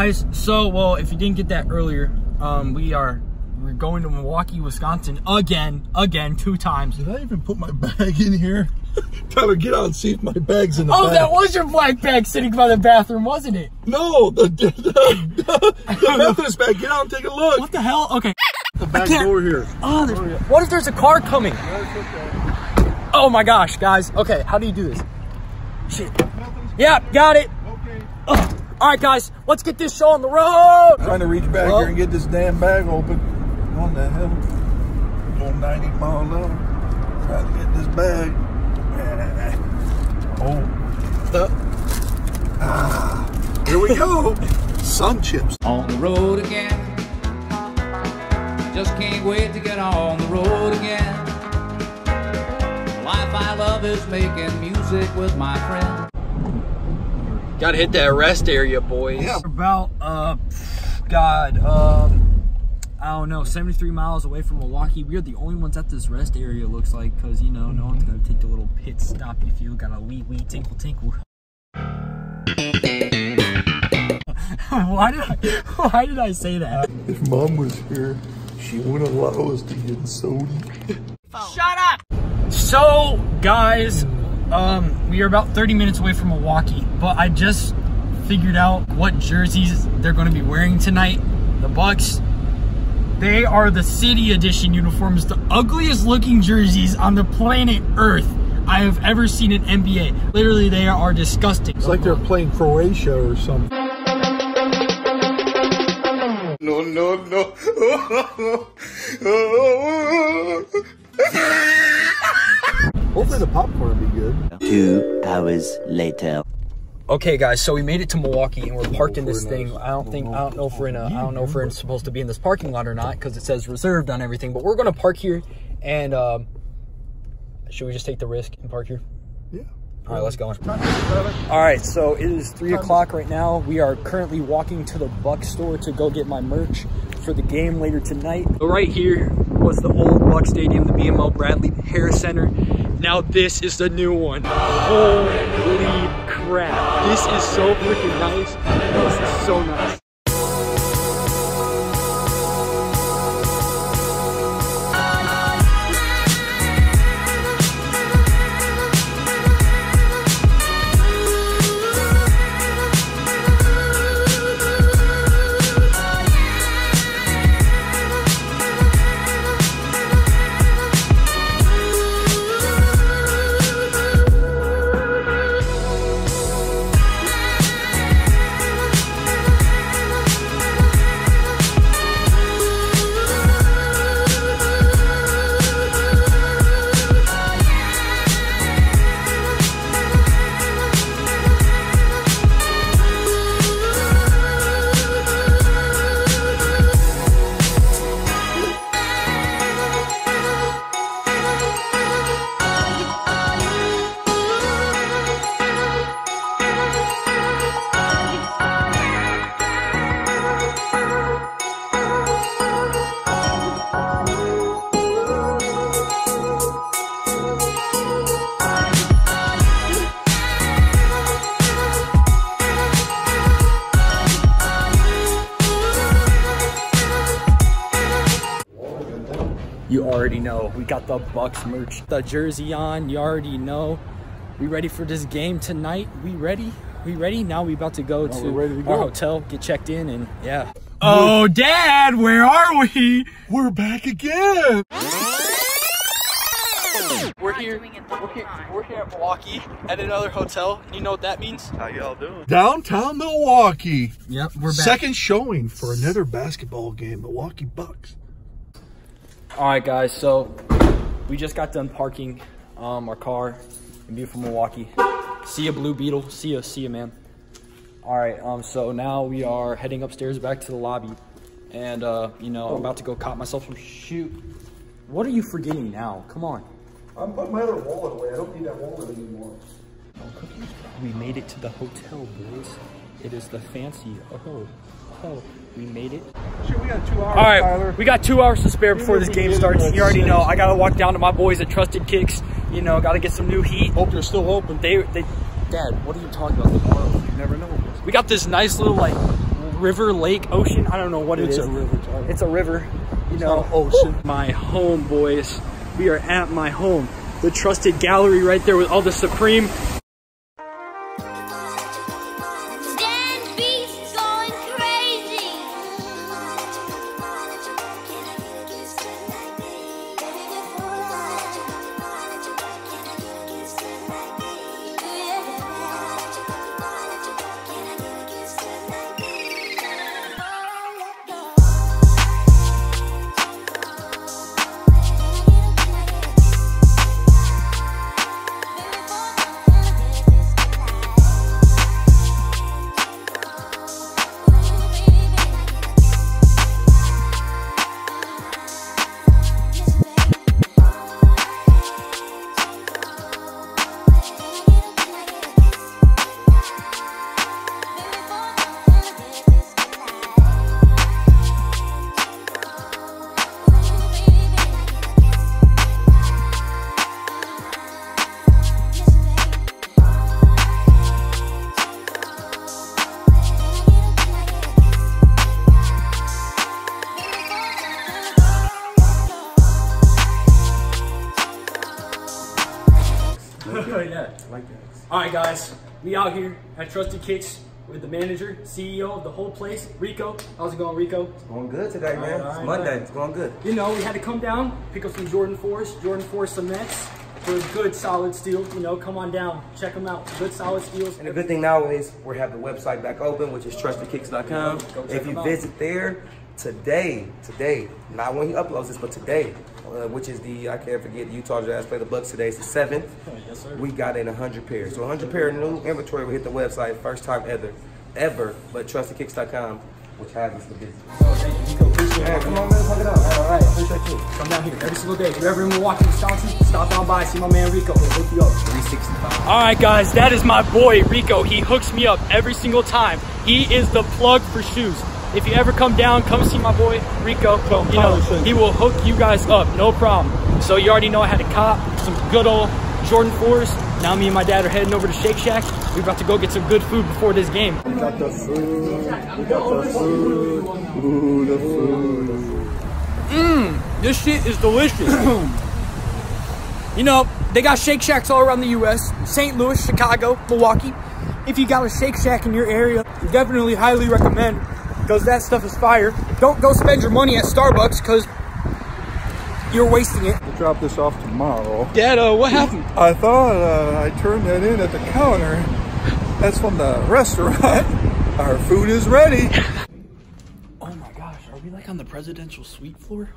guys, so well, if you didn't get that earlier, we're going to Milwaukee, Wisconsin again 2 times. Did I even put my bag in here? Tyler, get out and see if my bag's in the bag. That was your black bag sitting by the bathroom, wasn't it? No, the Memphis bag. Get out and take a look. What the hell? Okay. The back door here. Oh, what if there's a car coming? Oh my gosh, guys. Okay, how do you do this? Shit. Yeah, got it. Okay. All right, guys, let's get this show on the road. Trying to reach back here and get this damn bag open. On the hell? Going 90 miles an hour. Trying to get this bag. Here we go. Sun chips. On the road again. Just can't wait to get on the road again. The life I love is making music with my friends. Gotta hit that rest area, boys. Yeah. About, I don't know, 73 miles away from Milwaukee. We're the only ones at this rest area, looks like, because, you know, no one's gonna take a little pit stop if you got a wee tinkle tinkle. Why did I say that? If Mom was here, she wouldn't allow us to get soda. Shut up! So, guys, we are about 30 minutes away from Milwaukee, but I just figured out what jerseys they're going to be wearing tonight. The Bucks, they are the City Edition uniforms, the ugliest looking jerseys on the planet Earth I have ever seen in NBA. Literally, they are disgusting. It's like they're playing Croatia or something. No. Hopefully the popcorn will be good. 2 hours later. Okay, guys, so we made it to Milwaukee and we're parked in this thing. I don't know if we're supposed to be in this parking lot or not because it says reserved on everything. But we're gonna park here, and should we just take the risk and park here? Yeah. All right, let's go. All right, so it is 3 o'clock right now. We are currently walking to the Bucks store to go get my merch for the game later tonight. So right here was the old Buck Stadium, the BMO Bradley Harris Center. Now this is the new one. Holy crap. This is so freaking nice. This is so nice. You already know. We got the Bucks merch, the jersey on. You already know. We ready for this game tonight? We ready? Now we about to go to our hotel, get checked in, and yeah. Oh, Dad, where are we? We're back again. We're here at Milwaukee at another hotel. You know what that means? How y'all doing? Downtown Milwaukee. Yep, we're back. Second showing for another basketball game, Milwaukee Bucks. All right, guys, so we just got done parking our car in beautiful Milwaukee. See ya, Blue Beetle. See ya, man. All right, so now we are heading upstairs back to the lobby, and you know, I'm about to go cop myself some shoot. What are you forgetting now? Come on. I'm putting my other wallet away. I don't need that wallet anymore. We made it to the hotel, boys. It is the fancy. Oh, we made it. Shit, we got 2 hours, all right, Tyler. We got 2 hours to spare before this game starts. You already know. I gotta walk down to my boys at Trusted Kicks. You know, gotta get some new heat. Hope they're still open. Dad, what are you talking about? Tomorrow, you never know. We got this nice little like river, lake, ocean. I don't know what it is. It's a river, Charlie. It's a river. You know, ocean. My home, boys. We are at my home. The trusted gallery right there with all the Supreme. Yeah. I like that. All right, guys, we out here at Trusted Kicks with the manager, CEO of the whole place, Rico. How's it going, Rico? It's going good today, man. It's Monday. It's going good. You know, we had to come down, pick up some Jordan 4 cements for good, solid steel. You know, come on down, check them out. Good, solid steels. And the good thing now is we have the website back open, which is trustedkicks.com. If you visit there today, not when he uploads this, but today, which is the, I can't forget, Utah Jazz play the Bucks today. It's the 7th. Yes, sir. We got in 100 pairs. So 100 pair of new inventory will hit the website first time ever, but trustedkicks.com, which has us the business. Thank you, Rico. Appreciate it. Man, come on, man, fuck it up. All right, appreciate you. Come down here every single day. If you're ever in Milwaukee, Wisconsin, stop down by, see my man Rico. He'll hook you up. 365. All right, guys, that is my boy Rico. He hooks me up every single time. He is the plug for shoes. If you ever come down, come see my boy Rico. You know, he will hook you guys up, no problem. So you already know I had to cop some good old Jordan 4s. Now me and my dad are heading over to Shake Shack. We're about to go get some good food before this game. We got the food. We got the food. Ooh, the food. This shit is delicious. You know, they got Shake Shacks all around the U.S. St. Louis, Chicago, Milwaukee. If you got a Shake Shack in your area, definitely highly recommend, because that stuff is fire. Don't go spend your money at Starbucks, because you're wasting it. We'll drop this off tomorrow. Dad, what happened? I thought I turned that in at the counter. That's from the restaurant. Our food is ready. Oh my gosh, are we like on the presidential suite floor?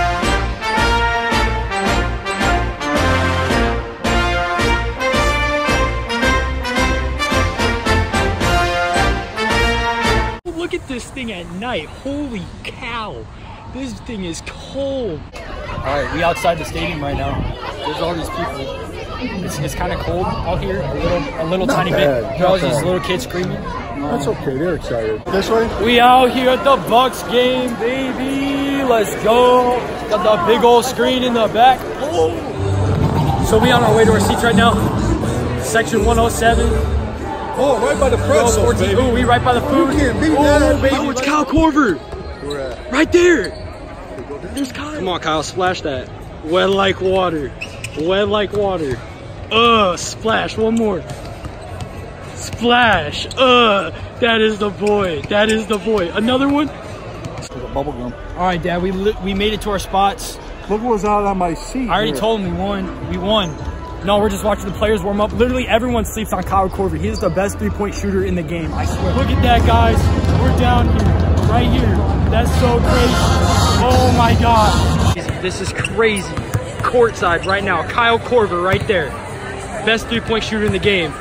Look at this thing at night. Holy cow. This thing is cold. All right, we outside the stadium right now. There's all these people. It's kind of cold out here, a little tiny bit. There are all these little kids screaming. That's okay, they're excited. This way? We out here at the Bucks game, baby. Let's go. Got the big old screen in the back. Oh. So we on our way to our seats right now. Section 107. Oh, right by the pretzels, baby. Ooh, we right by the food. You can't beat that, baby. Oh, it's Kyle Korver. Where at? Right there. There's Kyle. Come on, Kyle, splash that. Wet like water. Wet like water. Splash. One more. Splash. That is the boy. That is the boy. Another one. Bubble gum. All right, Dad. We made it to our spots. Look what was out on my seat. I already told him we won. We won. No, we're just watching the players warm up. Literally, everyone sleeps on Kyle Korver. He is the best three-point shooter in the game, I swear. Look at that, guys. We're down here, right here. That's so crazy. Oh, my God. This is crazy. Courtside right now. Kyle Korver right there. Best three-point shooter in the game.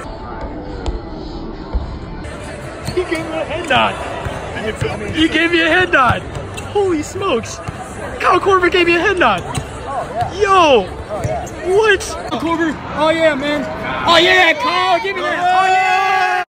He gave me a head nod. He gave me a head nod. Holy smokes. Kyle Korver gave me a head nod. Yo. What? Korver. Oh yeah, man. Oh yeah, Kyle, give me that. Oh yeah.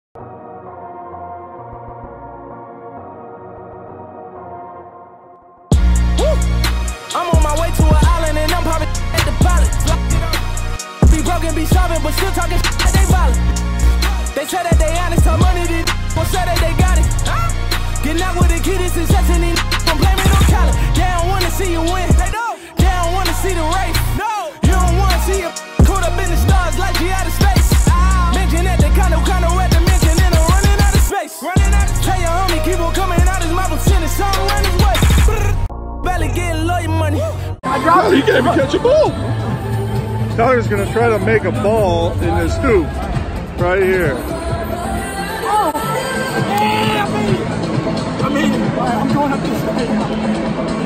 Woo. I'm on my way to an island and I'm popping at the pilot. Be broken, be shopping, but still talking that they violent. They say that they honest, some money, these say that they got it. Getting out with the kid is success and these don't blame it on talent. They don't wanna see you win. They don't wanna see the race. No, you don't wanna see you caught up in the stars like you out of space. Mention at the condo at the mention and I'm running out of space. Tell your homie keep on coming out his mouth and send his song run his way. Barely getting lawyer money. Oh, he can't even catch a ball. Tyler's gonna try to make a ball in this hoop right here. Oh, yeah, I mean, I'm going up this way now.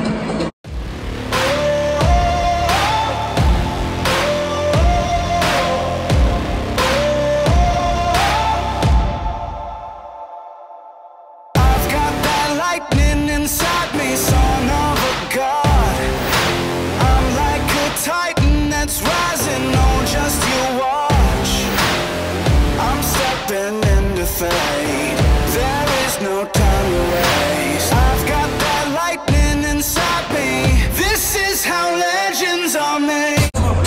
Inside me, son of a god. I'm like a titan that's rising on just you watch. I'm stepping into fate. There is no time to waste. I've got that lightning inside me. This is how legends are made.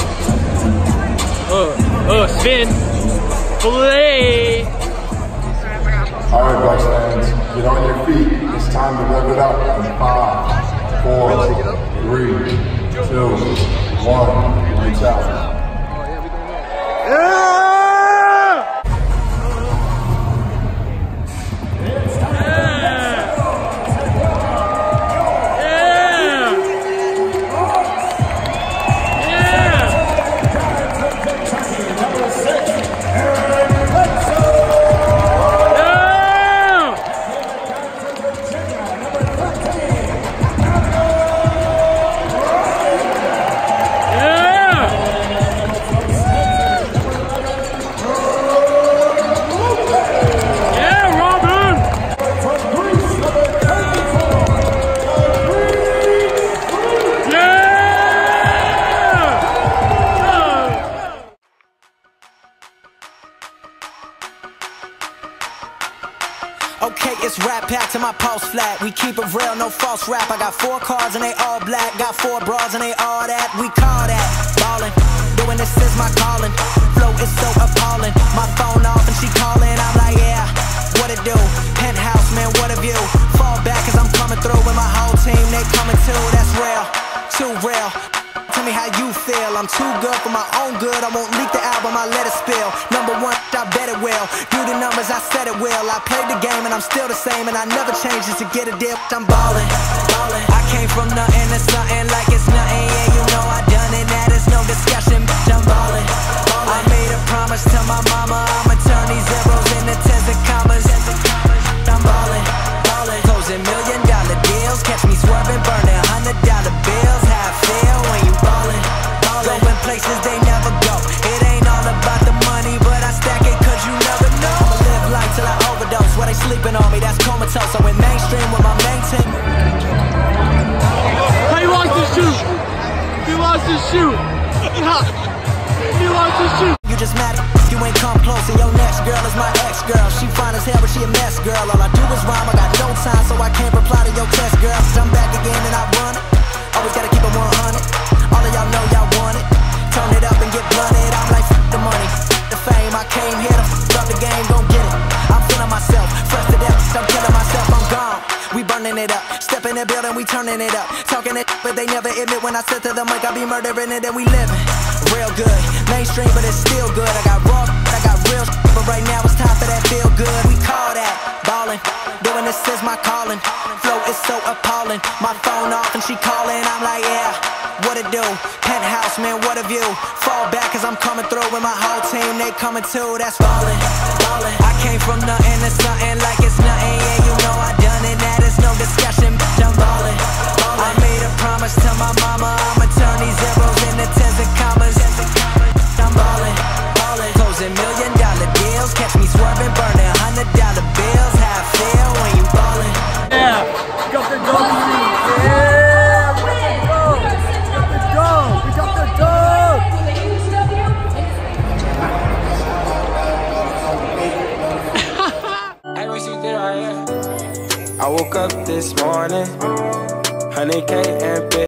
Spin. Play. All right, Bucks fans, get on your feet. It's time to rev it up in 5, 4, 3, 2, 1. Lights out. Yeah! Okay, it's rap pack to my pulse flat. We keep it real, no false rap. I got 4 cars and they all black. Got 4 bras and they all that. We call that ballin'. Doing this is my calling. Flow is so appalling. My phone off and she calling. I'm like, yeah, what it do? Penthouse, man, what a view. Fall back cause I'm coming through with my whole team. They coming too, that's real, too real. Tell me how you feel. I'm too good for my own good. I won't leak the album, I let it spill. Number 1, I bet it will. Do the numbers, I said it will. I played the game and I'm still the same, and I never changed just to get a deal. I'm ballin', ballin'. I came from nothing to something like it's nothing. Yeah, you know I done it, that is no discussion. Bitch, I'm ballin', ballin'. I made a promise to my mama, I'ma turn these zeros into tens and commas. I'm ballin', ballin'. Closing $1 million deals. Catch me swerving, burning $100 bills. How I feel when you ballin', ballin'. Going places they never go. It ain't all about the money, but I stack it cause you never know. I'ma live life till I overdose. While they sleeping on me, that's comatose. I went mainstream with my main team. He lost his shoe. He lost his shoe. He lost his shoe. You just mad if you ain't come close, and your next girl is my ex-girl. She fine as hell, but she a mess, girl. All I do is rhyme, I got no time, so I can't reply to your test, girl. I'm back again and I run it. Always gotta keep it 100. All of y'all know y'all want it. Turn it up and get blunted. I'm like, f the money, the fame. I came here to f up the game, gon' get it. I'm feeling myself, fresh to death. I'm killing myself, I'm gone. We burning it up. Step in the building, we turning it up. Talking it, but they never admit when I said to the mic, I be murdering it and we living real good. Mainstream, but it's still good. I got raw, I got real, but right now it's time for that feel good. We call that ballin'. Doing this is my calling. Flow is so appalling. My phone off and she calling. I'm like, yeah, what it do? Penthouse, man, what a view. Fall back cause I'm coming through with my whole team. They coming too, that's ballin', ballin'. I came from nothing to something like it's nothing. Yeah, you know I done it, that is no discussion. Bitch, I'm ballin', ballin'. I made a promise to my mama, I'ma turn these zeros into tens and commas. I'm ballin', ballin'. Closing $1 million deals. Catch me swerving, burning $100 bills. How I feel when you ballin'. Yeah, got the dog. Yeah, let's go. We got the dog. I woke up this morning, 100K and